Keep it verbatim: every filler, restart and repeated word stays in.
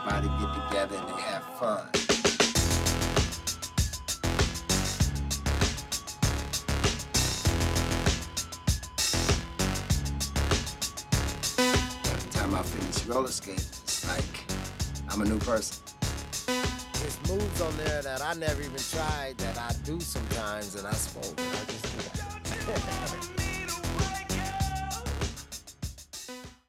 everybody get together and they have fun. By the time I finish roller skating, it's like I'm a new person. There's moves on there that I never even tried that I do sometimes, and I smoke and I just do that.